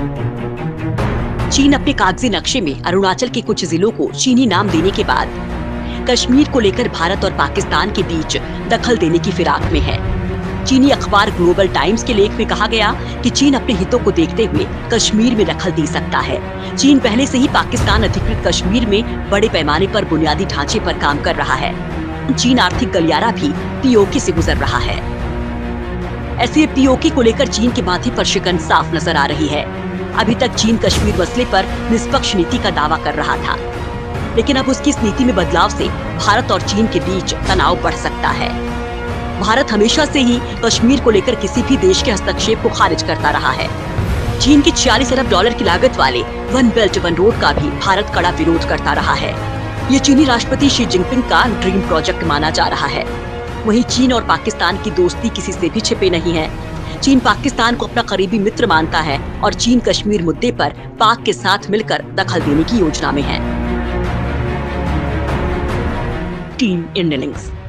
चीन अपने कागजी नक्शे में अरुणाचल के कुछ जिलों को चीनी नाम देने के बाद कश्मीर को लेकर भारत और पाकिस्तान के बीच दखल देने की फिराक में है। चीनी अखबार ग्लोबल टाइम्स के लेख में कहा गया कि चीन अपने हितों को देखते हुए कश्मीर में दखल दे सकता है। चीन पहले से ही पाकिस्तान अधिकृत कश्मीर में बड़े पैमाने पर बुनियादी ढांचे पर काम कर रहा है। चीन आर्थिक गलियारा भी पीओके से गुजर रहा है। ऐसे पीओके को लेकर चीन के माथे पर शिकन साफ नजर आ रही है। अभी तक चीन कश्मीर मसले पर निष्पक्ष नीति का दावा कर रहा था, लेकिन अब उसकी इस नीति में बदलाव से भारत और चीन के बीच तनाव बढ़ सकता है। भारत हमेशा से ही कश्मीर को लेकर किसी भी देश के हस्तक्षेप को खारिज करता रहा है। चीन के 46 अरब डॉलर की लागत वाले वन बेल्ट वन रोड का भी भारत कड़ा विरोध करता रहा है। ये चीनी राष्ट्रपति शी जिनपिंग का ड्रीम प्रोजेक्ट माना जा रहा है। वहीं चीन और पाकिस्तान की दोस्ती किसी से भी छिपे नहीं है। चीन पाकिस्तान को अपना करीबी मित्र मानता है और चीन कश्मीर मुद्दे पर पाक के साथ मिलकर दखल देने की योजना में है। Team India links.